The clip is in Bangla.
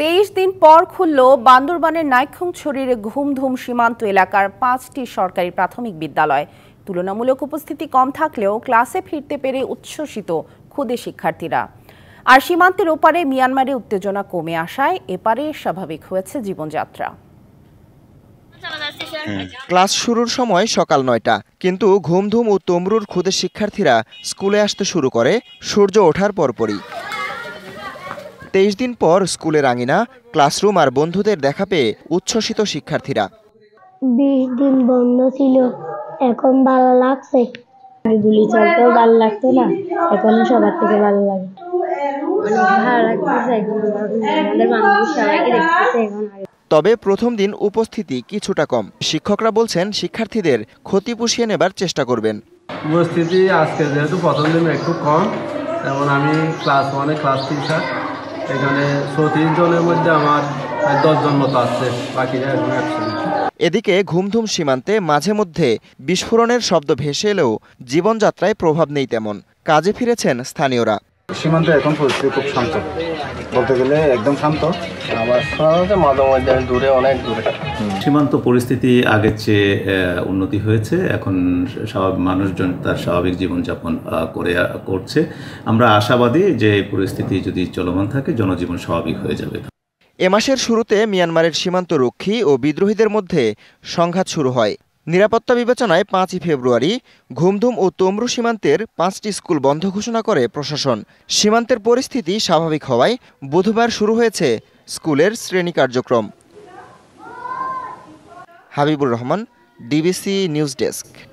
23 দিন পর খুলল বান্দরবানের নাইক্ষ্যংছড়ির ঘুমধুম সীমান্ত এলাকার 5টি সরকারি প্রাথমিক বিদ্যালয়। তুলনামূলক উপস্থিতি কম থাকলেও ক্লাসে ফিরতে পেরে উচ্ছ্বসিত ক্ষুদে শিক্ষার্থীরা। আর সীমান্তের ওপারে মিয়ানমারে উত্তেজনা কমে আসায় এপারে স্বাভাবিক হয়েছে জীবনযাত্রা। ক্লাস শুরুর সময় সকাল ৯টা, কিন্তু ঘুমধুম ও তমরুর ক্ষুদে শিক্ষার্থীরা স্কুলে আসতে শুরু করে সূর্য ওঠার পরপরই। 23 দিন পর স্কুলের আঙিনা, ক্লাসরুম আর বন্ধুদের দেখা পেয়ে উচ্ছ্বসিত শিক্ষার্থীরা। 20 দিন বন্ধ ছিল, এখন ভালো লাগছে। গুলি চলতেও ভালো লাগতো না, এখন সবার থেকে ভালো লাগে। ভালো লাগছে, আমাদের বান্ধবী সবাইকে দেখতেছে এখন। তবে প্রথম দিন উপস্থিতি কিছুটা কম। শিক্ষকরা বলছেন শিক্ষার্থীদের ক্ষতি পুষিয়ে নেবার চেষ্টা করবেন। উপস্থিতি আজকে যেহেতু প্রথম দিন একটু কম, যেমন আমি ক্লাস 1-এ ক্লাস টিচার, এখানে 34 জনের মধ্যে আমার 10 জন মতো আসছে, বাকিরা এখন অ্যাবসেন্ট। এদিকে ঘুমধুম সীমান্তে মাঝে মধ্যে বিস্ফোরণের শব্দ ভেসে এলেও জীবনযাত্রায় প্রভাব নেই তেমন। কাজে ফিরেছেন স্থানীয়রা। সীমান্তে এখন পরিস্থিতি খুব শান্ত, বলতে গেলে একদম শান্ত। আমার সাধারণত মাঝে মধ্যে দূরে, অনেক দূরে। সীমান্ত পরিস্থিতি আগের চেয়ে উন্নতি হয়েছে। এখন মানুষজন তার স্বাভাবিক জীবনযাপন করছে। আমরা আশাবাদী যে এই পরিস্থিতি যদি চলমান থাকে জনজীবন স্বাভাবিক হয়ে যাবে। এ মাসের শুরুতে মিয়ানমারের সীমান্তরক্ষী ও বিদ্রোহীদের মধ্যে সংঘাত শুরু হয়। নিরাপত্তা বিবেচনায় 5ই ফেব্রুয়ারি ঘুমধুম ও তমরু সীমান্তের 5টি স্কুল বন্ধ ঘোষণা করে প্রশাসন। সীমান্তের পরিস্থিতি স্বাভাবিক হওয়ায় বুধবার শুরু হয়েছে স্কুলের শ্রেণী কার্যক্রম। Habibur Rahman, DBC news desk.